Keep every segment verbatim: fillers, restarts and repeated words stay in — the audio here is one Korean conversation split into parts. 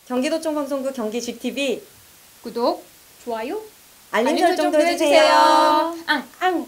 경기도청 방송국 경기 지티비 구독, 좋아요, 알림, 알림 설정도 설정도 해주세요. 해주세요. 앙, 앙.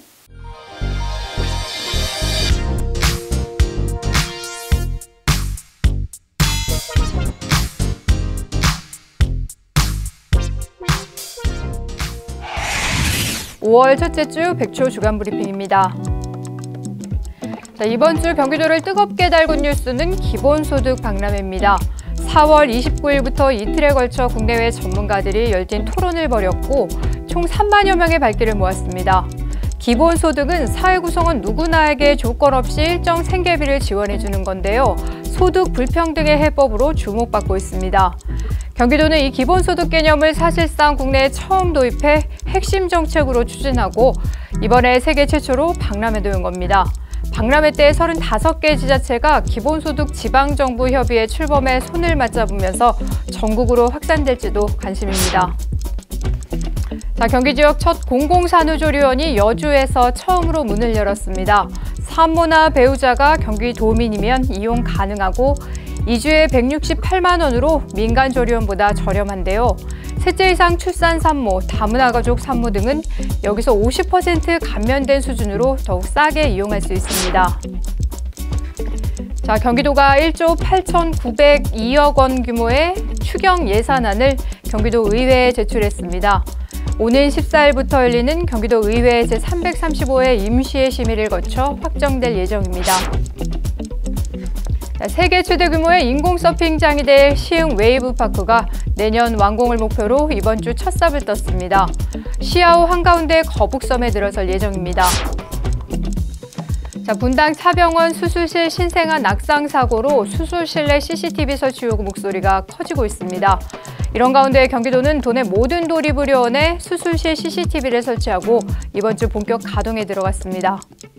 오월 첫째 주 백초 주간 브리핑입니다. 자, 이번 주 경기도를 뜨겁게 달군 뉴스는 기본소득 박람회입니다. 사월 이십구일부터 이틀에 걸쳐 국내외 전문가들이 열띤 토론을 벌였고 총 삼만여 명의 발길을 모았습니다. 기본소득은 사회 구성원 누구나에게 조건 없이 일정 생계비를 지원해주는 건데요. 소득 불평등의 해법으로 주목받고 있습니다. 경기도는 이 기본소득 개념을 사실상 국내에 처음 도입해 핵심 정책으로 추진하고 이번에 세계 최초로 박람회도 연 겁니다. 박람회 때 서른다섯 개 지자체가 기본소득 지방정부협의회 출범에 손을 맞잡으면서 전국으로 확산될지도 관심입니다. 자, 경기 지역 첫 공공산후조리원이 여주에서 처음으로 문을 열었습니다. 산모나 배우자가 경기 도민이면 이용 가능하고 이주에 백육십팔만 원으로 민간 조리원보다 저렴한데요. 셋째 이상 출산 산모, 다문화 가족 산모 등은 여기서 오십 퍼센트 감면된 수준으로 더욱 싸게 이용할 수 있습니다. 자, 경기도가 일조 팔천구백이억 원 규모의 추경 예산안을 경기도 의회에 제출했습니다. 오는 십사일부터 열리는 경기도 의회 제삼백삼십오 회 임시회 심의를 거쳐 확정될 예정입니다. 세계 최대 규모의 인공 서핑장이 될 시흥 웨이브파크가 내년 완공을 목표로 이번 주 첫 삽을 떴습니다. 시아오 한가운데 거북섬에 들어설 예정입니다. 자, 분당 차병원 수술실 신생아 낙상 사고로 수술실 내 씨씨티비 설치 요구 목소리가 커지고 있습니다. 이런 가운데 경기도는 도내 모든 도립의료원에 수술실 씨씨티비를 설치하고 이번 주 본격 가동에 들어갔습니다.